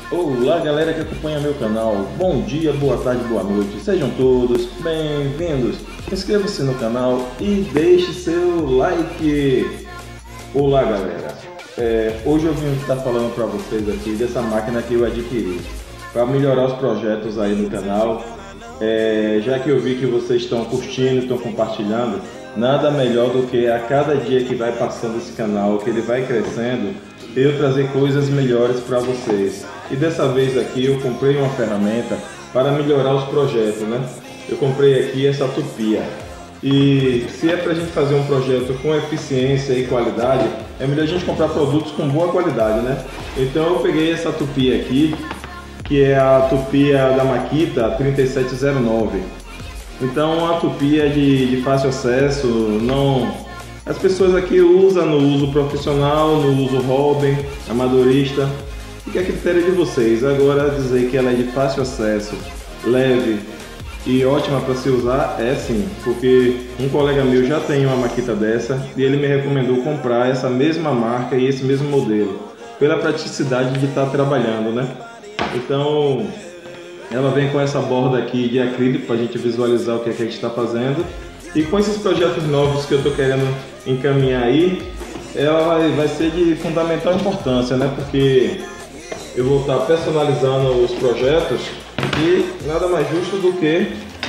Olá galera que acompanha meu canal, bom dia, boa tarde, boa noite, sejam todos bem-vindos. Inscreva-se no canal e deixe seu like. Olá galera, hoje eu vim estar falando para vocês aqui dessa máquina que eu adquiri para melhorar os projetos aí no canal. Já que eu vi que vocês estão curtindo, estão compartilhando, nada melhor do que a cada dia que vai passando esse canal, que ele vai crescendo, eu trazer coisas melhores para vocês. E dessa vez aqui eu comprei uma ferramenta para melhorar os projetos, né? Eu comprei aqui essa tupia. E se é para a gente fazer um projeto com eficiência e qualidade, é melhor a gente comprar produtos com boa qualidade, né? Então eu peguei essa tupia aqui, que é a tupia da Makita 3709. Então uma tupia de fácil acesso, as pessoas aqui usam no uso profissional, no uso hobby, amadorista, fica a critério de vocês. Agora dizer que ela é de fácil acesso, leve e ótima para se usar é sim, porque um colega meu já tem uma Makita dessa e ele me recomendou comprar essa mesma marca e esse mesmo modelo, pela praticidade de estar trabalhando, né? Então ela vem com essa borda aqui de acrílico para a gente visualizar o que é que a gente está fazendo. E com esses projetos novos que eu estou querendo encaminhar aí, ela vai ser de fundamental importância, né? Porque eu vou estar personalizando os projetos e nada mais justo do que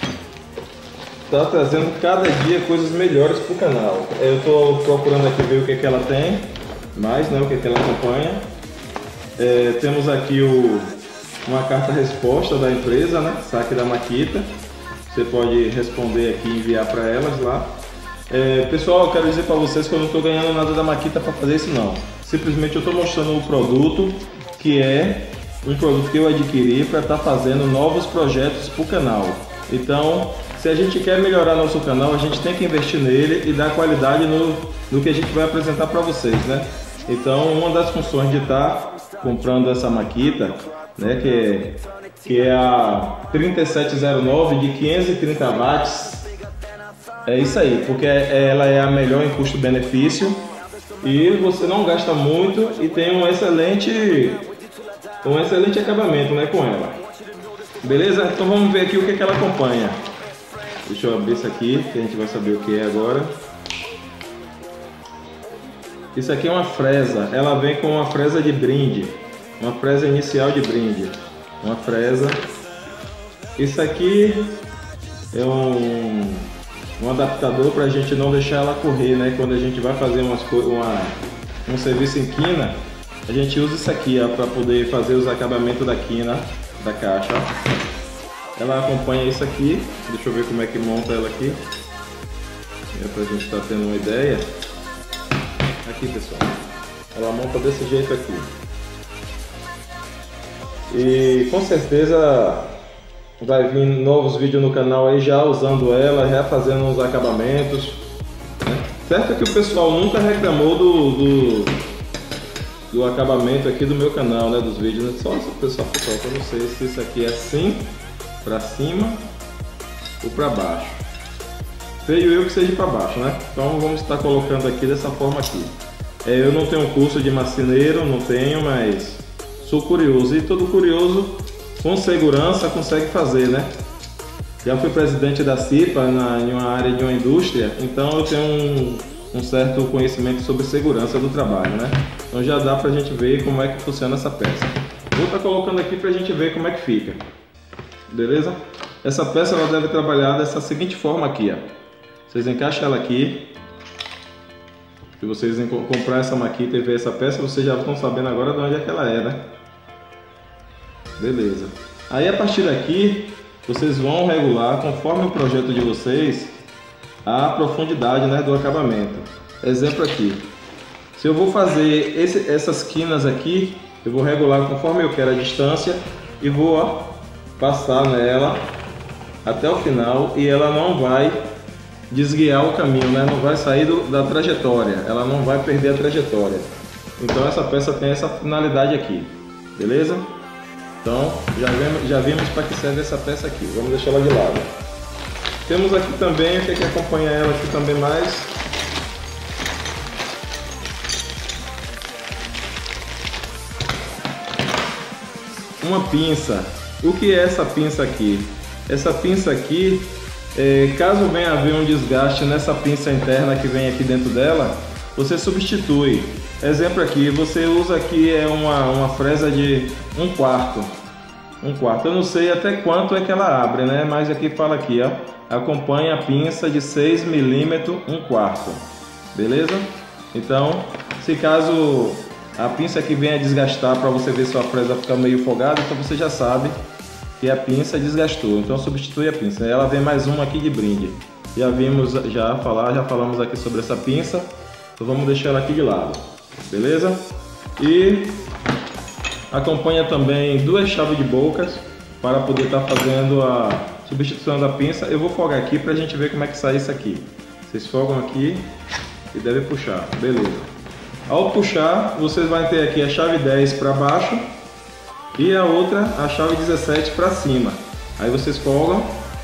estar trazendo cada dia coisas melhores para o canal. Eu estou procurando aqui ver o que é que ela tem, mais, né? O que é que ela acompanha. Temos aqui uma carta-resposta da empresa, né? Saque da Makita. Você pode responder aqui e enviar para elas lá. Pessoal, eu quero dizer para vocês que eu não estou ganhando nada da Makita para fazer isso não. Simplesmente eu estou mostrando o produto, que é um produto que eu adquiri para estar fazendo novos projetos para o canal. Então, se a gente quer melhorar nosso canal, a gente tem que investir nele e dar qualidade no que a gente vai apresentar para vocês, né? Então, uma das funções de estar comprando essa Makita, né, que é a 3709 de 530 watts, é isso aí, porque ela é a melhor em custo-benefício e você não gasta muito e tem um excelente acabamento, né, com ela. Beleza? Então vamos ver aqui o que é que ela acompanha. Deixa eu abrir isso aqui, que a gente vai saber o que é agora. Isso aqui é uma fresa, ela vem com uma fresa de brinde, uma fresa inicial de brinde, uma fresa. Isso aqui é um adaptador para a gente não deixar ela correr, né? Quando a gente vai fazer um serviço em quina, a gente usa isso aqui para poder fazer os acabamentos da quina da caixa. Ela acompanha isso aqui, deixa eu ver como é que monta ela aqui, para a gente estar tendo uma ideia. Aqui pessoal, ela monta desse jeito aqui. E com certeza vai vir novos vídeos no canal aí já usando ela, já fazendo uns acabamentos, né? Certo que o pessoal nunca reclamou do acabamento aqui do meu canal, né? Dos vídeos, né? Só o pessoal para vocês se isso aqui é assim, para cima ou para baixo. Creio eu que seja para baixo, né? Então vamos estar colocando aqui dessa forma aqui. Eu não tenho curso de marceneiro, não tenho, mas sou curioso e todo curioso com segurança consegue fazer, né? Já fui presidente da CIPA em uma área de uma indústria, então eu tenho um certo conhecimento sobre segurança do trabalho, né? Então já dá pra gente ver como é que funciona essa peça. Vou estar colocando aqui pra gente ver como é que fica. Beleza? Essa peça ela deve trabalhar dessa seguinte forma aqui, ó. Vocês encaixam ela aqui. Se vocês comprar essa Makita e ver essa peça, vocês já estão sabendo agora de onde é que ela é, né? Beleza. Aí a partir daqui, vocês vão regular, conforme o projeto de vocês, a profundidade, né, do acabamento. Exemplo aqui. Se eu vou fazer essas quinas aqui, eu vou regular conforme eu quero a distância e vou, ó, passar nela até o final e ela não vai desguiar o caminho, né? Não vai sair da trajetória, ela não vai perder a trajetória. Então essa peça tem essa finalidade aqui, beleza? Então já vimos para que serve essa peça aqui, vamos deixar ela de lado. Temos aqui também o que acompanha ela aqui também mais. uma pinça. O que é essa pinça aqui? Essa pinça aqui, caso venha haver um desgaste nessa pinça interna que vem aqui dentro dela, você substitui. Exemplo aqui, você usa aqui uma fresa de 1/4. 1/4. Eu não sei até quanto é que ela abre, né? Mas aqui fala aqui, ó, acompanha a pinça de 6 mm 1/4. Beleza? Então, se caso a pinça aqui venha desgastar, para você ver sua fresa ficar meio folgada, então você já sabe que a pinça desgastou. Então substitui a pinça. Ela vem mais uma aqui de brinde. Já falamos aqui sobre essa pinça. Então vamos deixar ela aqui de lado. Beleza? E acompanha também 2 chaves de bocas para poder estar fazendo a substituição da pinça. Eu vou folgar aqui para a gente ver como é que sai isso aqui. Vocês folgam aqui e devem puxar. Beleza. Ao puxar, vocês vão ter aqui a chave 10 para baixo e a outra, a chave 17 para cima. Aí vocês folgam.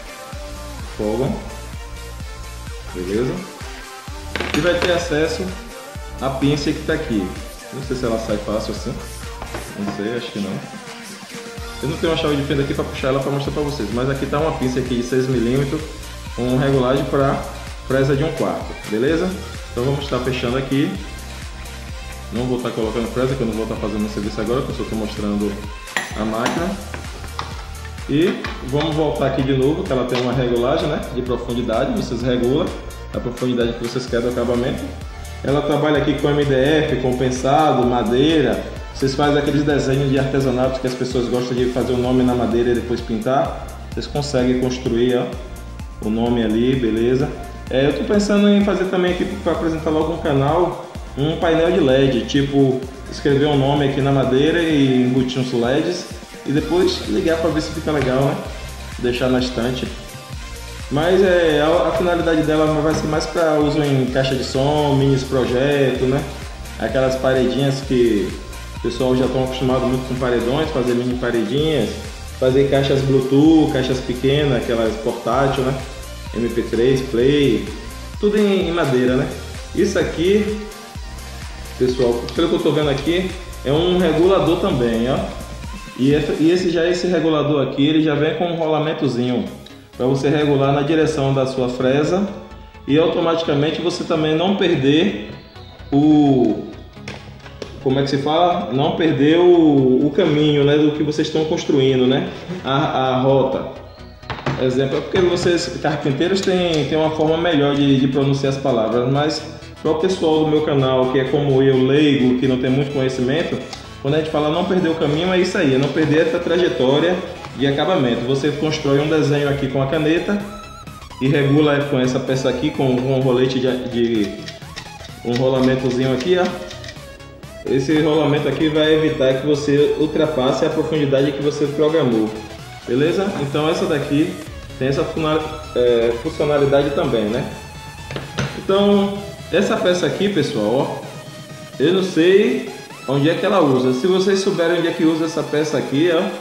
Beleza? E vai ter acesso à pinça que está aqui. Não sei se ela sai fácil assim. Não sei, acho que não. Eu não tenho uma chave de fenda aqui para puxar ela para mostrar para vocês. Mas aqui está uma pinça aqui de 6 mm com regulagem para fresa de 1/4. Beleza? Então vamos estar fechando aqui. Não vou estar colocando fresa, que eu não vou estar fazendo o serviço agora, que eu só estou mostrando a máquina. E vamos voltar aqui de novo, que ela tem uma regulagem, né, de profundidade. Vocês regulam a profundidade que vocês querem do acabamento. Ela trabalha aqui com MDF, compensado, madeira. Vocês fazem aqueles desenhos de artesanato que as pessoas gostam de fazer o nome na madeira e depois pintar. Vocês conseguem construir, ó, o nome ali, beleza? Eu estou pensando em fazer também aqui para apresentar logo no canal um painel de LED, tipo escrever um nome aqui na madeira e embutir uns LEDs e depois ligar para ver se fica legal, né? Deixar na estante. Mas a finalidade dela vai ser mais para uso em caixa de som, mini projeto, né? Aquelas paredinhas que o pessoal já estão acostumado muito com paredões, fazer mini paredinhas, fazer caixas Bluetooth, caixas pequenas, aquelas portátil, né? MP3, Play, tudo em madeira, né? Isso aqui, pessoal, pelo que eu estou vendo aqui, é um regulador também, ó. E esse regulador aqui, ele já vem com um rolamentozinho para você regular na direção da sua fresa e automaticamente você também não perder como é que se fala? Não perder o caminho, né, do que vocês estão construindo, né? A rota. Exemplo, é porque vocês, carpinteiros, têm uma forma melhor de pronunciar as palavras, mas para o pessoal do meu canal, que é como eu, leigo, que não tem muito conhecimento, quando a gente fala não perder o caminho, é isso aí, é não perder essa trajetória de acabamento. Você constrói um desenho aqui com a caneta e regula com essa peça aqui, com um rolete um rolamentozinho aqui, ó. Esse rolamento aqui vai evitar que você ultrapasse a profundidade que você programou. Beleza? Então essa daqui tem essa funcionalidade também, né? Então, essa peça aqui, pessoal, ó, eu não sei onde é que ela usa. Se vocês souberem onde é que usa essa peça aqui, ó,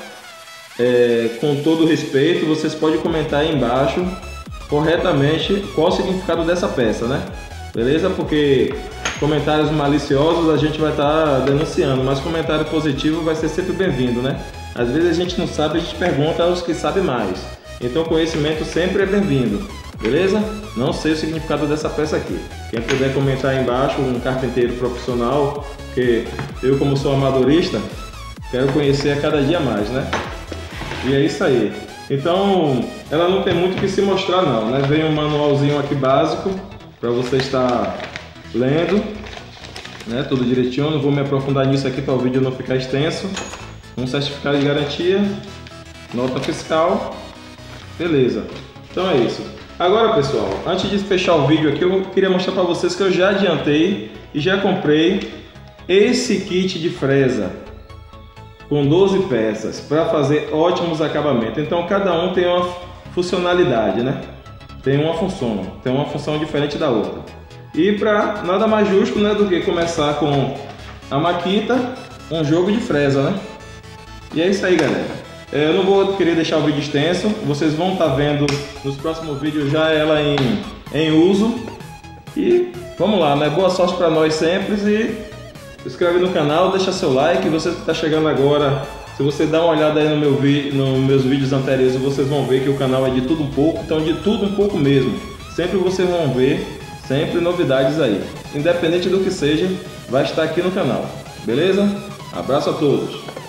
com todo respeito, vocês podem comentar aí embaixo corretamente qual o significado dessa peça, né? Beleza? Porque comentários maliciosos a gente vai estar denunciando, mas comentário positivo vai ser sempre bem-vindo, né? Às vezes a gente não sabe, a gente pergunta aos que sabem mais. Então conhecimento sempre é bem-vindo, beleza? Não sei o significado dessa peça aqui. Quem puder comentar aí embaixo, um carpinteiro profissional, porque eu, como sou amadorista, quero conhecer a cada dia mais, né? E é isso aí. Então, ela não tem muito o que se mostrar não, né? Vem um manualzinho aqui básico para você estar lendo, né? Tudo direitinho. Não vou me aprofundar nisso aqui para o vídeo não ficar extenso. Um certificado de garantia, nota fiscal, beleza. Então é isso. Agora, pessoal, antes de fechar o vídeo aqui, eu queria mostrar para vocês que eu já adiantei e já comprei esse kit de fresa com 12 peças para fazer ótimos acabamentos. Então cada um tem uma funcionalidade, né? Tem uma função diferente da outra. E para nada mais justo, né, do que começar com a Makita, um jogo de fresa, né? E é isso aí, galera. Eu não vou querer deixar o vídeo extenso. Vocês vão estar vendo nos próximos vídeos já ela em uso. E vamos lá, né? Boa sorte para nós sempre. E se inscreve no canal, deixa seu like. Você que está chegando agora, Se você dar uma olhada aí nos meus vídeos anteriores, vocês vão ver que o canal é de tudo um pouco, então de tudo um pouco mesmo. Sempre vocês vão ver, sempre novidades aí. Independente do que seja, vai estar aqui no canal. Beleza? Abraço a todos!